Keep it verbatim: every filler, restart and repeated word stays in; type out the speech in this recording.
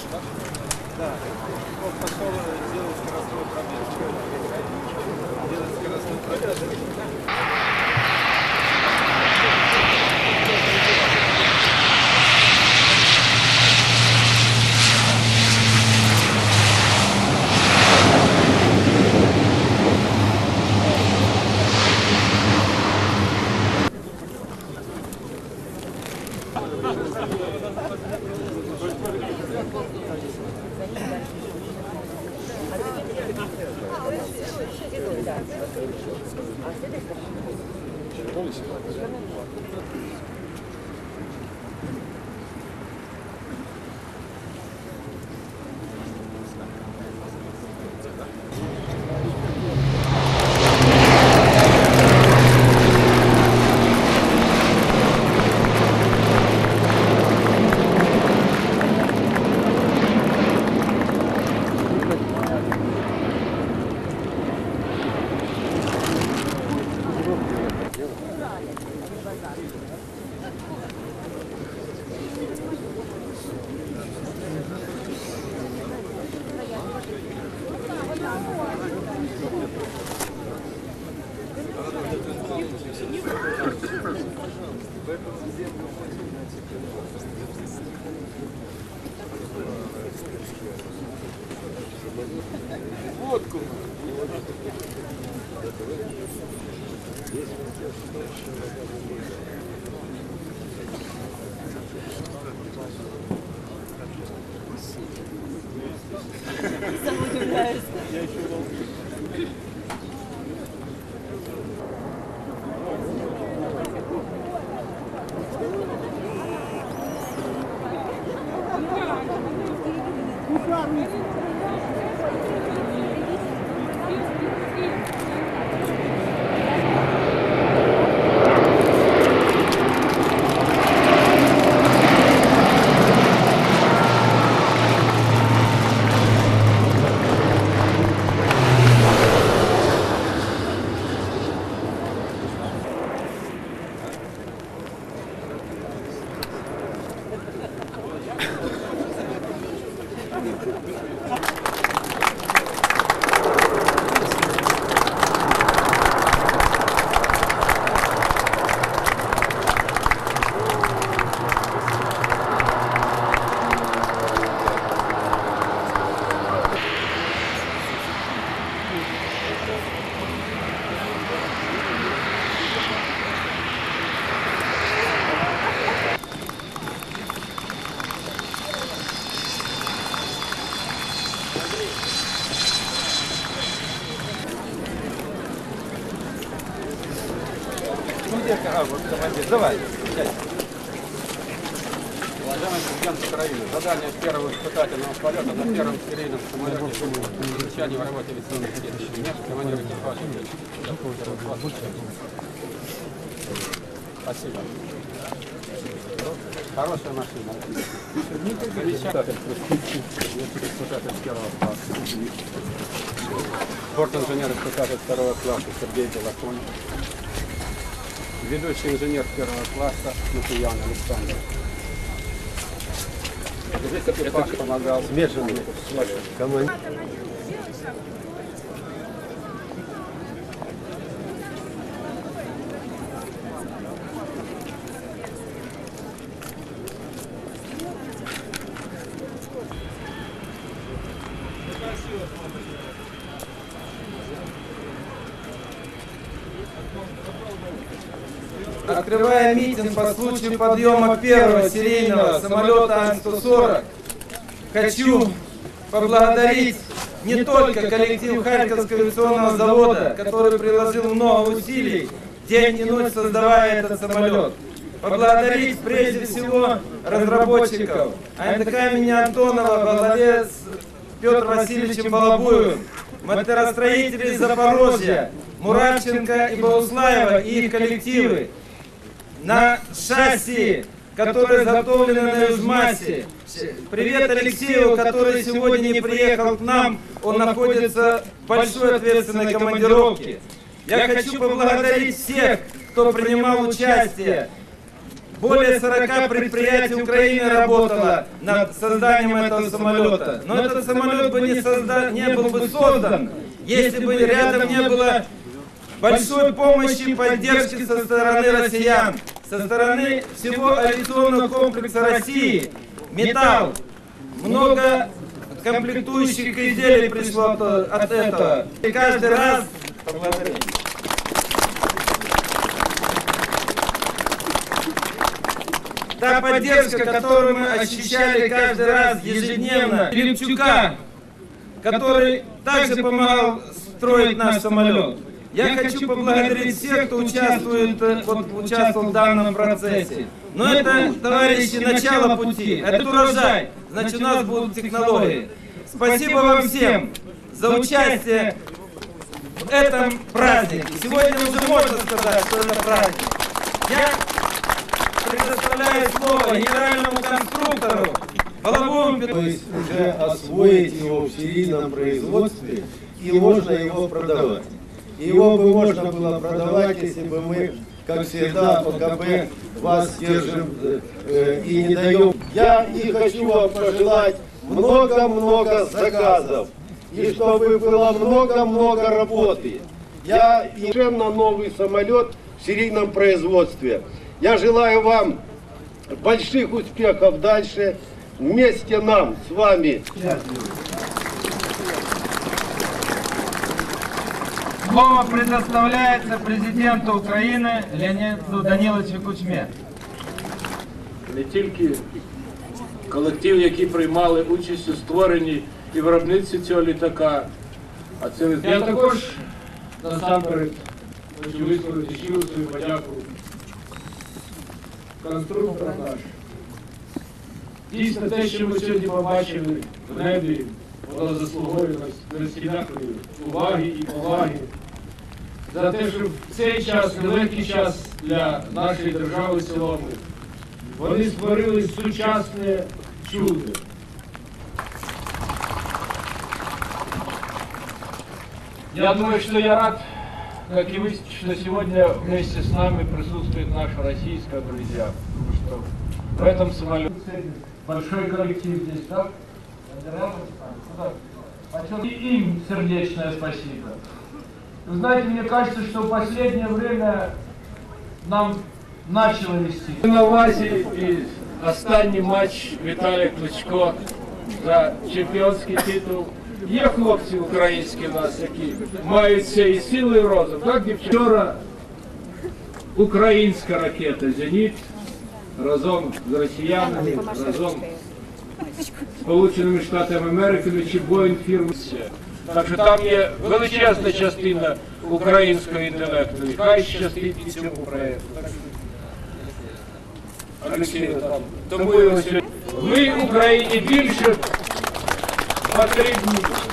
Да, он пошел делать скоростной пробег. Делать скоростной пробег. Водку. Сам удивляюсь. Я еще волнуюсь. А, вот командир, давай. Уважаемый президент Украины, задание первого испытательного полета на первом серийном самолете замечания в работе авиационной техники. Нет, командир экипажа. Спасибо. Хорошая машина. Замечательный испытатель первого класса. Борт-инженер испытатель второго класса Сергей Балакон. Ведущий инженер первого класса Матуян Александр. Здесь экипаж помогал. Смешанный. Команда. Открывая митинг по случаю подъема первого серийного самолета Ан сто сорок, хочу поблагодарить не только коллектив Харьковского авиационного завода, который приложил много усилий, день и ночь создавая этот самолет. Поблагодарить прежде всего разработчиков А Н Т К имени Антонова во главе с Петром Васильевичем Балабуевым, моторостроителей Запорожья, Муравченко и Бауслаева и их коллективы, на шасси, которые изготовлены на Южмасе. Привет Алексею, который сегодня не приехал к нам, он находится в большой ответственной командировке. Я хочу поблагодарить всех, кто принимал участие более сорока предприятий Украины работало над созданием этого самолета. Но этот самолет бы не, созда... не был бы создан, если бы рядом не было большой помощи и поддержки со стороны россиян, со стороны всего авиационного комплекса России. Металл, много комплектующих изделий пришло от этого. И каждый раз благодарим. Та поддержка, которую мы ощущали каждый раз ежедневно, Филипчука, который также помогал строить наш самолет. Я хочу поблагодарить всех, кто участвует, вот, участвовал в данном процессе. Но это, товарищи, начало пути, это урожай, значит, у нас будут технологии. Спасибо вам всем за участие в этом празднике. Сегодня уже можно сказать, что это праздник. Я предоставляю слово генеральному конструктору Воловому Петру. То есть уже освоить его в серийном производстве, и можно его продавать. Его бы можно было продавать, если бы мы, как всегда, ОКБ вас держим э, и не даем. Я и хочу вам пожелать много-много заказов, и чтобы было много-много работы. Я и совершенно новый самолет в серийном производстве. Я желаю вам больших успехов дальше, вместе нам с вами. Слово предоставляется президенту України Леоніду Даниловичу Кучме. Не тільки колектив, які приймали участь у створенні і виробництві цього літака, а це я також насамперед хочу висловити щиру свою подяку конструкторам нашим. Дійсно, те, що ми сьогодні побачили в небі, воно заслуговує на всілякої уваги і поваги. За те, що в цей час, нелегкий час для нашої держави в цілому, вони створили сучасне чудо. Я думаю, что я рад, как и вы, что сегодня вместе с нами присутствует наша российская друзья. Потому что в этом самолете большой коллектив здесь, да? И им сердечное спасибо. Вы знаете, мне кажется, что в последнее время нам начало вести. На увазі і останній матч Віталія Кличко за чемпіонський титул. Є хлопці українські в нас, які мають це і сили, і розум. Так, дівчата? Вчора українська ракета «Зеніт» разом з росіянами, разом з Сполученими Штатами Америки чи Боїнг фірми. Так що там є величезна частина українського інтелекту. І хай щастить і цьому проєкту. Олексій, тому ми Україні більше потрібні.